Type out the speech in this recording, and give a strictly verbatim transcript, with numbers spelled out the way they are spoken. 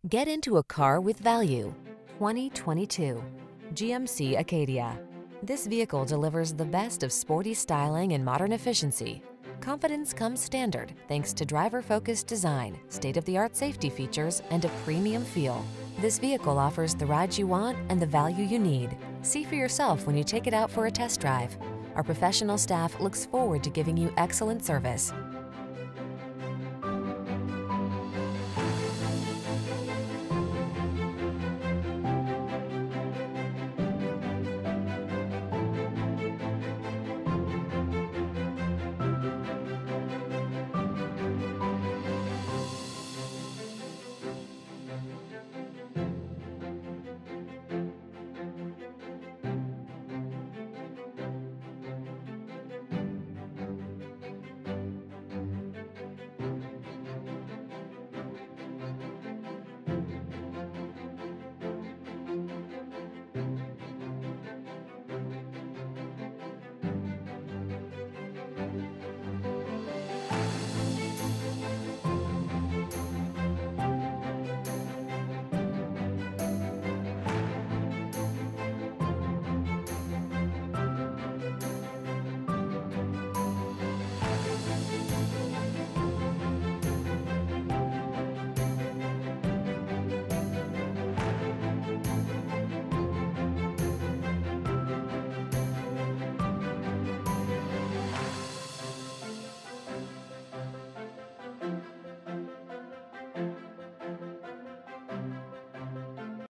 Get into a car with value. twenty twenty-two G M C Acadia. This vehicle delivers the best of sporty styling and modern efficiency. Confidence comes standard thanks to driver-focused design, state-of-the-art safety features, and a premium feel. This vehicle offers the ride you want and the value you need. See for yourself when you take it out for a test drive. Our professional staff looks forward to giving you excellent service.